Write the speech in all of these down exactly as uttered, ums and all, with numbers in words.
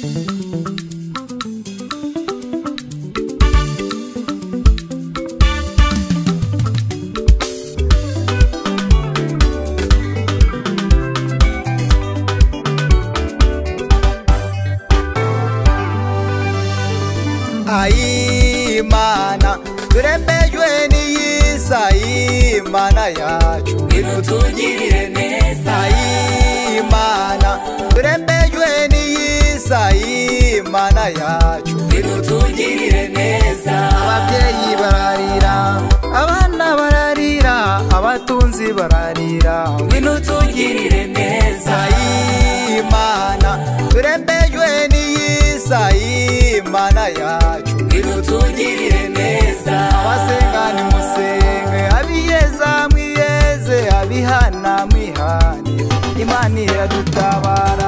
Ai mana turembejwe n'iyisa imana yacu inutugirire neza. Ai mana turembejwe n'iyisa imana yacu inutugirire neza. Ababyeyi bararira, abana bararira, abatunzi bararira, inutugirire neza. Ai mana turembejwe n'iyisa imana yacu inutugirire neza. Abasenga nimusenge, abiyeza mwiyeze, abihana mwihane, Imana iradutabara.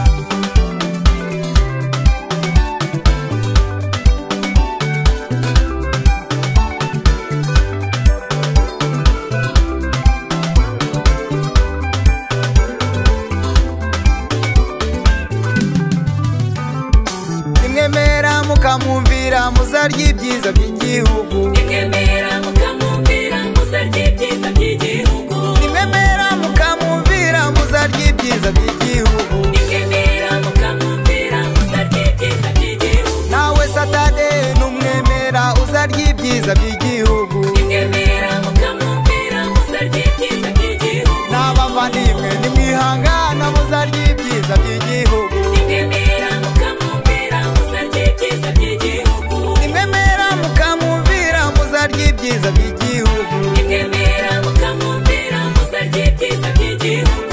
Nimwemera mukamumvira muzarya ibyiza by'igihugu. Nimwemera mukamumvira muzarya ibyiza by'igihugu. Nimwemera mukamumvira muzarya ibyiza by'igihugu. Nimwemera mukamumvira muzarya ibyiza by'igihugu. Nawe Satani numwemera uzarya ibyiza by'igihugu. Nimwemera mukamumvira muzarya ibyiza by'igihugu. N'abavandimwe nimwihangana muzarya ibyiza by'igihugu. Nimwemera mukamumvira muzarya ibyiza by'igihugu. Nimwemera mukamumvira muzarya ibyiza by'igihugu. Nimwemera mukamumvira muzarya ibyiza by'igihugu.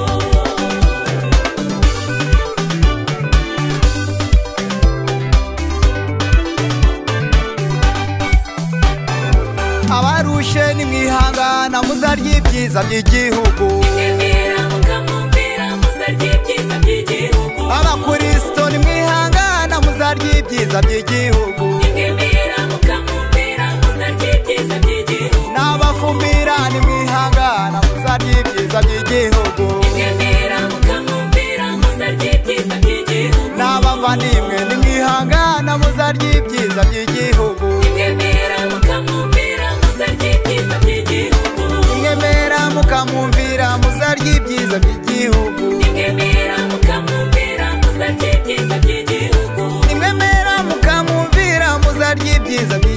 Abarushe nimwihangana muzarya ibyiza by'igihugu. Nimwemera mukamumvira muzarya ibyiza by'igihugu. Abakristo nimwihangana muzarya ibyiza by'igihugu. Nimwemera mukamumvira muzarya ibyiza by'igihugu. N'abafumbira nimwihangana muzarya ibyiza by'igihugu. Nimwemera mukamumvira muzarya ibyiza by'igihugu. N'abavandimwe nimwihangana muzarya ibyiza by'igihugu. Nimwemera mukamumvira muzarya ibyiza by'igihugu. Nimwemera mukamumvira muzarya ibyiza by'igihugu. Nimwemera mukamumvira muzarya ibyiza by'igihugu. Nimwemera mukamumvira muzarya ibyiza by'igihugu.